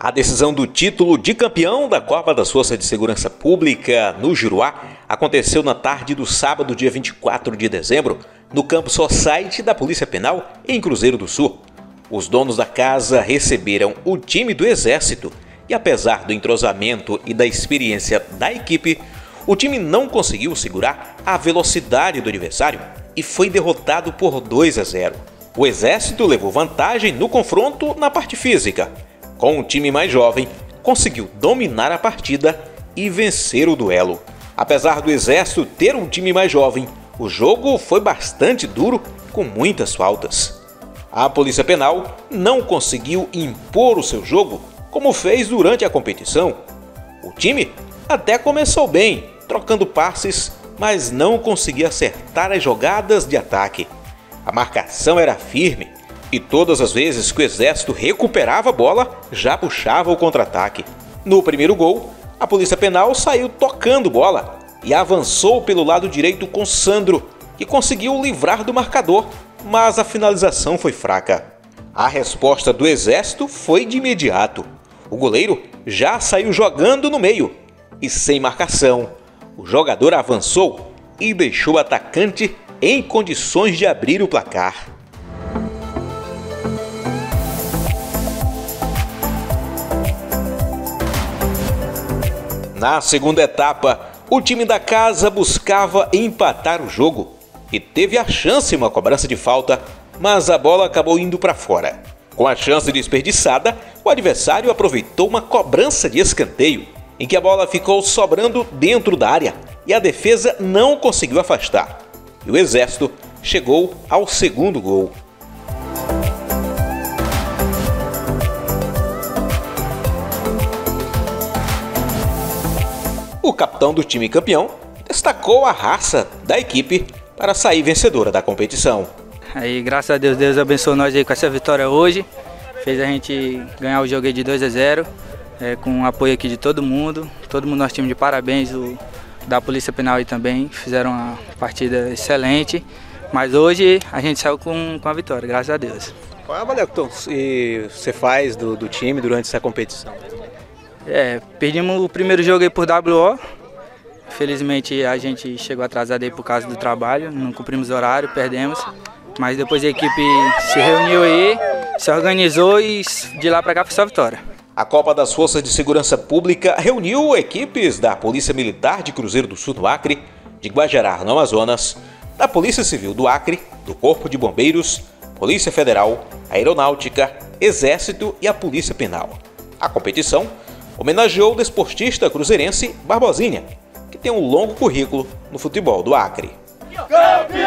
A decisão do título de campeão da Copa das Forças de Segurança Pública no Juruá aconteceu na tarde do sábado, dia 24 de dezembro, no Campo Society da Polícia Penal, em Cruzeiro do Sul. Os donos da casa receberam o time do Exército e, apesar do entrosamento e da experiência da equipe, o time não conseguiu segurar a velocidade do adversário e foi derrotado por 2-0. O Exército levou vantagem no confronto na parte física. Com o time mais jovem, conseguiu dominar a partida e vencer o duelo. Apesar do Exército ter um time mais jovem, o jogo foi bastante duro, com muitas faltas. A Polícia Penal não conseguiu impor o seu jogo como fez durante a competição. O time até começou bem, trocando passes, mas não conseguia acertar as jogadas de ataque. A marcação era firme e todas as vezes que o Exército recuperava a bola, já puxava o contra-ataque. No primeiro gol, a Polícia Penal saiu tocando bola e avançou pelo lado direito com Sandro, que conseguiu livrar do marcador, mas a finalização foi fraca. A resposta do Exército foi de imediato. O goleiro já saiu jogando no meio e, sem marcação, o jogador avançou e deixou o atacante em condições de abrir o placar. Na segunda etapa, o time da casa buscava empatar o jogo e teve a chance em uma cobrança de falta, mas a bola acabou indo para fora. Com a chance desperdiçada, o adversário aproveitou uma cobrança de escanteio, em que a bola ficou sobrando dentro da área e a defesa não conseguiu afastar. E o Exército chegou ao segundo gol. O capitão do time campeão destacou a raça da equipe para sair vencedora da competição. Aí, graças a Deus, Deus abençoou nós aí com essa vitória hoje. Fez a gente ganhar o jogo aí de 2-0, com o apoio aqui de todo mundo. Todo mundo, nosso time, de parabéns, da Polícia Penal aí também. Fizeram uma partida excelente, mas hoje a gente saiu com a vitória, graças a Deus. Qual é a avaliação que você faz do time durante essa competição? Perdimos o primeiro jogo aí por WO. Felizmente a gente chegou atrasado aí por causa do trabalho, não cumprimos o horário, perdemos. Mas depois a equipe se reuniu aí, se organizou e de lá para cá foi só vitória. A Copa das Forças de Segurança Pública reuniu equipes da Polícia Militar de Cruzeiro do Sul no Acre, de Guajará no Amazonas, da Polícia Civil do Acre, do Corpo de Bombeiros, Polícia Federal, Aeronáutica, Exército e a Polícia Penal. A competição homenageou o desportista cruzeirense Barbosinha, que tem um longo currículo no futebol do Acre. Campeão!